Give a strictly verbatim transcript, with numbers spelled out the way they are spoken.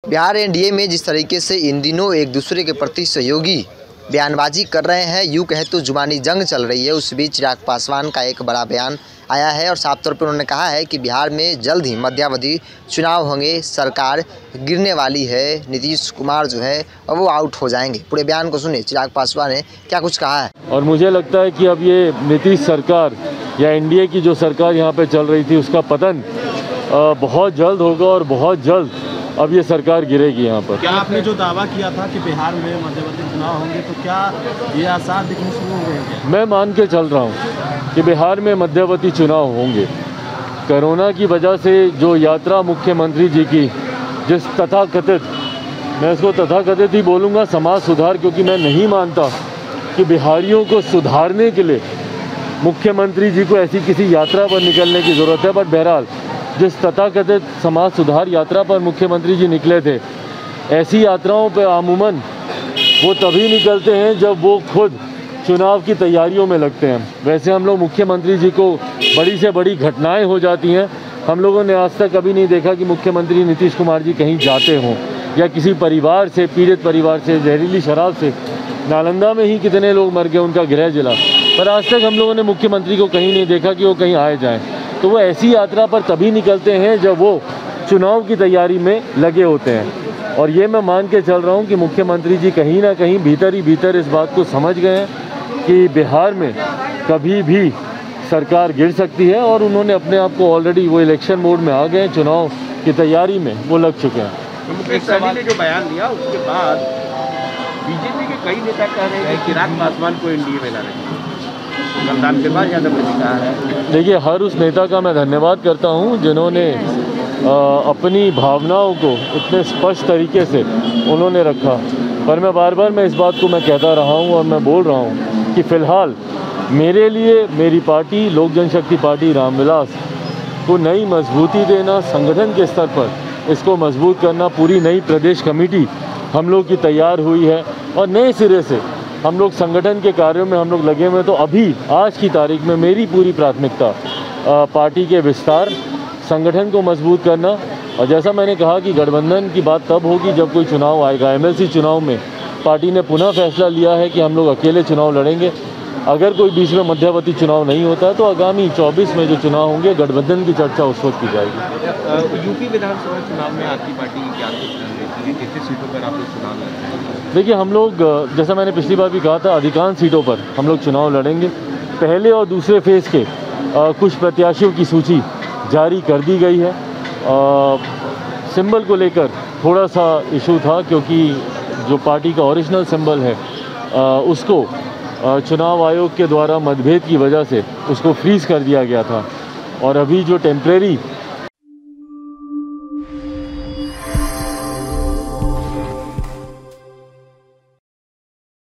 Bihar NDA में जिस तरीके से इन दिनों एक दूसरे के प्रति सहयोगी बयानबाजी कर रहे हैं, यूँ कहे तो जुबानी जंग चल रही है, उस बीच चिराग पासवान का एक बड़ा बयान आया है और साफ तौर पर उन्होंने कहा है कि बिहार में जल्द ही मध्यावधि चुनाव होंगे, सरकार गिरने वाली है, नीतीश कुमार जो है और वो आउट हो जाएंगे। पूरे बयान को सुने चिराग पासवान ने क्या कुछ कहा है। और मुझे लगता है कि अब ये नीतीश सरकार या एनडीए की जो सरकार यहाँ पे चल रही थी उसका पतन बहुत जल्द होगा और बहुत जल्द अब ये सरकार गिरेगी यहाँ पर। क्या आपने जो दावा किया था कि बिहार में मध्यवर्ती चुनाव होंगे, तो क्या ये आसार दिखने शुरू हो गए हैं? मैं मान के चल रहा हूँ कि बिहार में मध्यवर्ती चुनाव होंगे। कोरोना की वजह से जो यात्रा मुख्यमंत्री जी की, जिस तथाकथित, मैं इसको तथाकथित ही बोलूँगा, समाज सुधार, क्योंकि मैं नहीं मानता कि बिहारियों को सुधारने के लिए मुख्यमंत्री जी को ऐसी किसी यात्रा पर निकलने की ज़रूरत है। बट बहरहाल जिस तथाकथित समाज सुधार यात्रा पर मुख्यमंत्री जी निकले थे, ऐसी यात्राओं पर अमूमन वो तभी निकलते हैं जब वो खुद चुनाव की तैयारियों में लगते हैं। वैसे हम लोग मुख्यमंत्री जी को बड़ी से बड़ी घटनाएं हो जाती हैं, हम लोगों ने आज तक कभी नहीं देखा कि मुख्यमंत्री नीतीश कुमार जी कहीं जाते हों या किसी परिवार से, पीड़ित परिवार से, जहरीली शराब से। नालंदा में ही कितने लोग मर गए, उनका गृह जिला, पर आज तक हम लोगों ने मुख्यमंत्री को कहीं नहीं देखा कि वो कहीं आए जाएं। तो वो ऐसी यात्रा पर तभी निकलते हैं जब वो चुनाव की तैयारी में लगे होते हैं। और ये मैं मान के चल रहा हूँ कि मुख्यमंत्री जी कहीं ना कहीं भीतर ही भीतर इस बात को समझ गए हैं कि बिहार में कभी भी सरकार गिर सकती है और उन्होंने अपने आप को ऑलरेडी, वो इलेक्शन मोड में आ गए, चुनाव की तैयारी में वो लग चुके हैं। मुकेश सहनी ने जो बयान दिया उसके बाद बीजेपी के कई नेता कह रहे हैं कि चिराग पासवान को एनडीए में लाने मतदान के बाद यादव ने कहा है। देखिए, हर उस नेता का मैं धन्यवाद करता हूं जिन्होंने आ, अपनी भावनाओं को इतने स्पष्ट तरीके से उन्होंने रखा। पर मैं बार बार मैं इस बात को मैं कहता रहा हूं और मैं बोल रहा हूं कि फ़िलहाल मेरे लिए मेरी पार्टी लोक जनशक्ति पार्टी रामविलास को नई मजबूती देना, संगठन के स्तर पर इसको मजबूत करना, पूरी नई प्रदेश कमेटी हम लोग की तैयार हुई है और नए सिरे से हम लोग संगठन के कार्यों में हम लोग लगे हुए हैं। तो अभी आज की तारीख में मेरी पूरी प्राथमिकता पार्टी के विस्तार, संगठन को मजबूत करना, और जैसा मैंने कहा कि गठबंधन की बात तब होगी जब कोई चुनाव आएगा। एमएलसी चुनाव में पार्टी ने पुनः फैसला लिया है कि हम लोग अकेले चुनाव लड़ेंगे। अगर कोई बीच में मध्यवर्ती चुनाव नहीं होता तो आगामी चौबीस में जो चुनाव होंगे गठबंधन की चर्चा उस वक्त की जाएगी। यूपी विधानसभा चुनाव में आपकी पार्टी की क्या कितनी सीटों पर आप लोग चुनाव लड़ेंगे? देखिए, हम लोग, जैसा मैंने पिछली बार भी कहा था, अधिकांश सीटों पर हम लोग चुनाव लड़ेंगे। पहले और दूसरे फेज़ के आ, कुछ प्रत्याशियों की सूची जारी कर दी गई है। सिंबल को लेकर थोड़ा सा इशू था क्योंकि जो पार्टी का ओरिजिनल सिंबल है आ, उसको आ, चुनाव आयोग के द्वारा मतभेद की वजह से उसको फ्रीज़ कर दिया गया था। और अभी जो टेम्परेरी